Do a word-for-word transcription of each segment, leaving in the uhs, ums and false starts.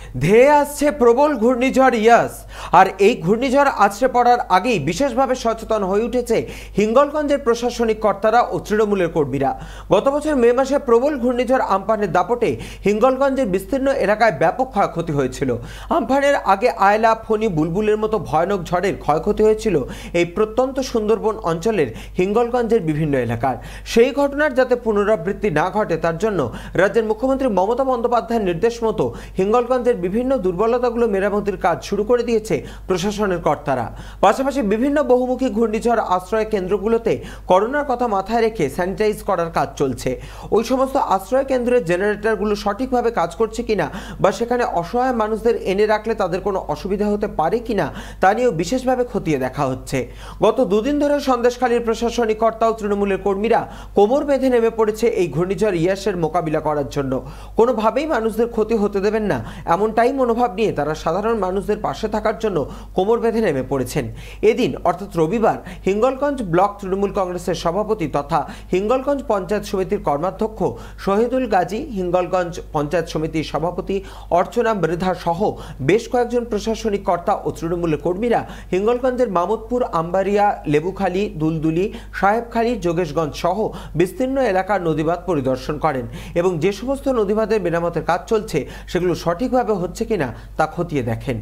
ধেয়ে আসছে প্রবল ঘূর্ণিঝড় ইয়াস। আর এই ঘূর্ণিঝড় আছড়ে পড়ার আগেই বিশেষভাবে সচেতন হয়ে উঠেছে হিঙ্গলগঞ্জের প্রশাসনিক কর্তারা ও তৃণমূলের কর্মীরা। গত বছর মে মাসে প্রবল ঘূর্ণিঝড় আমফানের দাপটে হিঙ্গলগঞ্জের বিস্তীর্ণ এলাকায় ব্যাপক ক্ষয়ক্ষতি হয়েছিল। আমফানের আগে আয়লা, ফণী, বুলবুলের মতো ভয়ানক ঝড়ের ক্ষয়ক্ষতি হয়েছিল এই প্রত্যন্ত সুন্দরবন অঞ্চলের হিঙ্গলগঞ্জের বিভিন্ন এলাকার। সেই ঘটনার যাতে পুনরাবৃত্তি না ঘটে তার জন্য রাজ্যের মুখ্যমন্ত্রী মমতা বন্দ্যোপাধ্যায়ের নির্দেশ মতো হিঙ্গলগঞ্জের বিভিন্ন দুর্বলতাগুলো মেরামতির কাজ শুরু করে দিয়েছে প্রশাসনের কর্তারা। পাশাপাশি বিভিন্ন বহুমুখী ঘূর্ণিঝড় আশ্রয় কেন্দ্রগুলোতে করোনার কথা মাথায় রেখে স্যানিটাইজ করার কাজ চলছে। ওই সমস্ত আশ্রয় কেন্দ্রের জেনারেটরগুলো সঠিকভাবে কাজ করছে কিনা বা সেখানে অসহায় মানুষদের এনে রাখলে তাদের কোনো অসুবিধা হতে পারে কিনা তা নিয়েও বিশেষভাবে খতিয়ে দেখা হচ্ছে। গত দুদিন ধরে সন্দেশখালীর প্রশাসনিক কর্তা ও তৃণমূলের কর্মীরা কোমর বেঁধে নেমে পড়েছে এই ঘূর্ণিঝড় ইয়াসের মোকাবিলা করার জন্য। কোনোভাবেই মানুষদের ক্ষতি হতে দেবেন না এমনটাই মনোভাব নিয়ে তারা সাধারণ মানুষদের পাশে থাকার জন্য কোমর বেঁধে নেমে পড়েছেন। এদিন অর্থাৎ রবিবার হিঙ্গলগঞ্জ ব্লক তৃণমূল কংগ্রেসের সভাপতি তথা হিঙ্গলগঞ্জ পঞ্চায়েত সমিতির কর্মাধ্যক্ষ শহীদুল গাজী, হিঙ্গলগঞ্জ পঞ্চায়েত সমিতির সভাপতি অর্চনা মৃধা সহ বেশ কয়েকজন প্রশাসনিক কর্তা ও তৃণমূলের কর্মীরা হিঙ্গলগঞ্জের মামুদপুর, আম্বারিয়া, লেবুখালী, দুলদুলি, সাহেবখালী, যোগেশগঞ্জ সহ বিস্তীর্ণ এলাকার নদীবাঁধ পরিদর্শন করেন এবং যে সমস্ত নদীবাঁধের মেরামতের কাজ চলছে সেগুলো সঠিকভাবে হচ্ছে কিনা তা খতিয়ে দেখেন।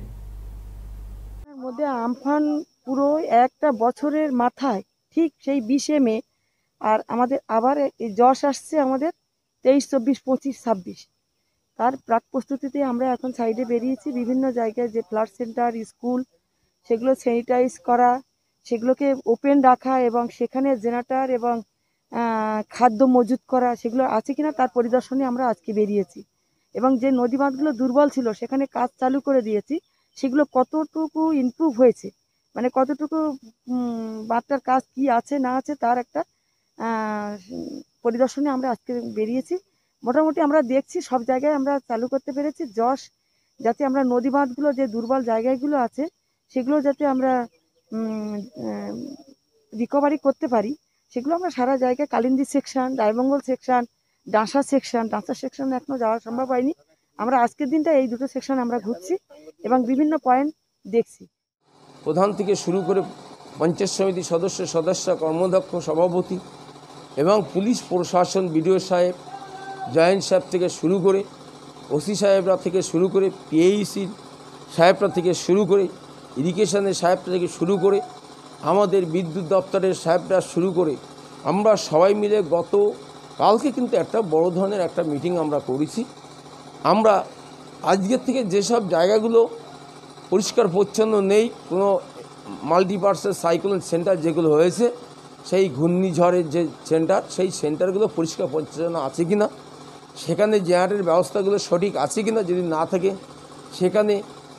মধ্যে আমফান পুরো একটা বছরের মাথায় ঠিক সেই বিশে মে, আর আমাদের আবার যশ আসছে আমাদের তেইশ, চব্বিশ, পঁচিশ, ছাব্বিশ। তার প্রাক প্রস্তুতিতে আমরা এখন সাইডে বেরিয়েছি। বিভিন্ন জায়গায় যে ফ্লাড সেন্টার, স্কুল, সেগুলো স্যানিটাইজ করা, সেগুলোকে ওপেন রাখা এবং সেখানে জেনারেটর এবং খাদ্য মজুত করা সেগুলো আছে কিনা তার পরিদর্শনে আমরা আজকে বেরিয়েছি। এবং যে নদী বাঁধগুলো দুর্বল ছিল সেখানে কাজ চালু করে দিয়েছি, সেগুলো কতটুকু ইমপ্রুভ হয়েছে, মানে কতটুকু বাঁধটার কাজ কি আছে না আছে তার একটা পরিদর্শনে আমরা আজকে বেরিয়েছি। মোটামুটি আমরা দেখছি সব জায়গায় আমরা চালু করতে পেরেছি। যশ যাতে আমরা নদী বাঁধগুলো যে দুর্বল জায়গাগুলো আছে সেগুলো যাতে আমরা রিকভারি করতে পারি, সেগুলো আমরা সারা জায়গায় Kalindi section, Raimangal section, Dansa section, Dansa section এখনো যাওয়া সম্ভব হয়নি। আমরা আজকের দিনটা এই দুটো সেকশন আমরা ঘুরছি এবং বিভিন্ন পয়েন্ট দেখছি। প্রধান থেকে শুরু করে পঞ্চায়েত সমিতির সদস্য, সদস্য, কর্মদক্ষ, সভাপতি এবং পুলিশ প্রশাসন, বিডিও সাহেব, জয়েন্ট সাহেব থেকে শুরু করে ওসি সাহেবরা থেকে শুরু করে পিএইসির সাহেবরা থেকে শুরু করে ইরিগেশনের সাহেবরা থেকে শুরু করে আমাদের বিদ্যুৎ দপ্তরের সাহেবরা শুরু করে আমরা সবাই মিলে গত কালকে কিন্তু একটা বড় ধরনের একটা মিটিং আমরা করেছি। আমরা আজকের থেকে যেসব জায়গাগুলো পরিষ্কার পরিচ্ছন্ন নেই, কোনো মাল্টিপার্সেল সাইক্লোন সেন্টার যেগুলো হয়েছে, সেই ঘূর্ণিঝড়ের যে সেন্টার, সেই সেন্টারগুলো পরিষ্কার পরিচ্ছন্ন আছে কি না, সেখানে জেনারেটের ব্যবস্থাগুলো সঠিক আছে কি না, যদি না থাকে সেখানে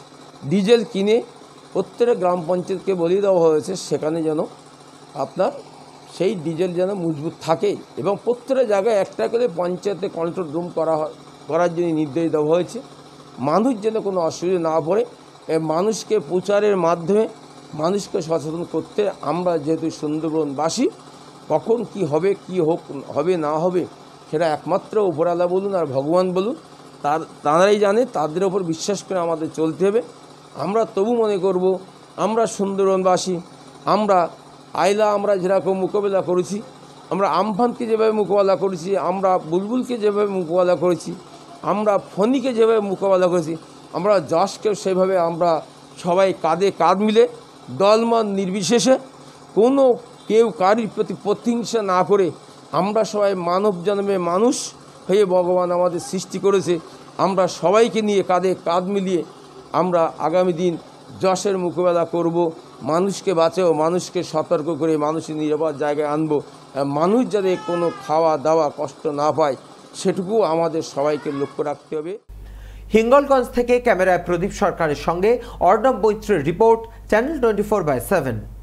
ডিজেল কিনে প্রত্যেকটা গ্রাম পঞ্চায়েতকে বলিয়ে দেওয়া হয়েছে সেখানে যেন আপনার সেই ডিজেল যেন মজবুত থাকে এবং প্রত্যেকটা জায়গায় একটা করে পঞ্চায়েতে কন্ট্রোল রুম করা করার জন্য নির্দেশ দেওয়া হয়েছে। মানুষ যেন কোনো অসুবিধা না পড়ে, মানুষকে প্রচারের মাধ্যমে মানুষকে সচেতন করতে আমরা যেহেতু সুন্দরবনবাসী, কখন কি হবে, কি হোক হবে না হবে সেটা একমাত্র উপরওয়ালা বলুন আর ভগবান বলুন, তার তারাই জানে। তাদের ওপর বিশ্বাস করে আমাদের চলতে হবে। আমরা তবু মনে করব আমরা সুন্দরবনবাসী, আমরা আইলা আমরা যেরকম মোকাবেলা করেছি, আমরা আমফানকে যেভাবে মোকাবেলা করেছি, আমরা বুলবুলকে যেভাবে মোকাবেলা করেছি, আমরা ফণীকে যেভাবে মোকাবেলা করেছি, আমরা যশকেও সেভাবে আমরা সবাই কাঁধে কাঁধ মিলে দলমত নির্বিশেষে কোনো কেউ কারির প্রতি প্রতিহিংসা না করে আমরা সবাই মানব জন্মে মানুষ হয়ে ভগবান আমাদের সৃষ্টি করেছে, আমরা সবাইকে নিয়ে কাঁধে কাঁধ মিলিয়ে আমরা আগামী দিন যশের মোকাবেলা করব। মানুষকে বাঁচাও, মানুষকে সতর্ক করে মানুষের নিরাপদ জায়গায় আনবো, মানুষ যাতে কোনো খাওয়া দাওয়া কষ্ট না পায় সেটুকু আমাদের সবাইকে লক্ষ্য রাখতে হবে। হিঙ্গলগঞ্জ থেকে ক্যামেরায় প্রদীপ সরকারের সঙ্গে অর্ণব মৈত্রের report, channel twenty four by seven.